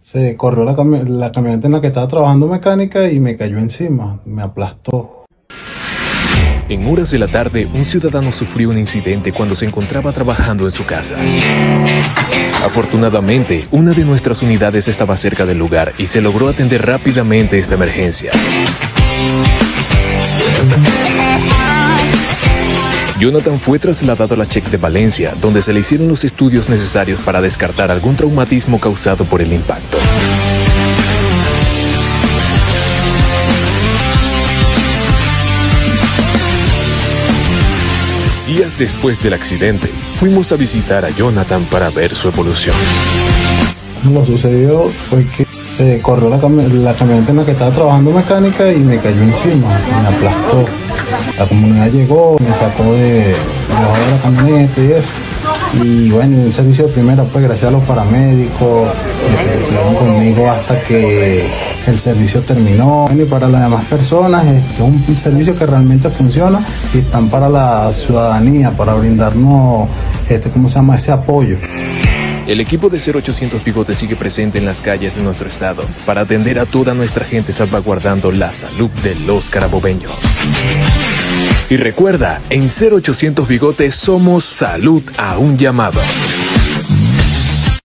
Se corrió la camioneta en la que estaba trabajando mecánica y me cayó encima, me aplastó. En horas de la tarde, un ciudadano sufrió un incidente cuando se encontraba trabajando en su casa. Afortunadamente, una de nuestras unidades estaba cerca del lugar y se logró atender rápidamente esta emergencia. Jonathan fue trasladado a la CHEC de Valencia, donde se le hicieron los estudios necesarios para descartar algún traumatismo causado por el impacto. Días después del accidente, fuimos a visitar a Jonathan para ver su evolución. Lo que sucedió fue que se corrió la camioneta en la que estaba trabajando mecánica y me cayó encima, me aplastó. La comunidad llegó, me sacó de la camioneta y eso. Y bueno, en el servicio de primera, pues gracias a los paramédicos, estuvieron conmigo hasta que el servicio terminó. Bueno, y para las demás personas, es un servicio que realmente funciona y están para la ciudadanía, para brindarnos, ese apoyo. El equipo de 0800 Bigotes sigue presente en las calles de nuestro estado para atender a toda nuestra gente, salvaguardando la salud de los carabobeños. Y recuerda, en 0800 Bigotes somos salud a un llamado.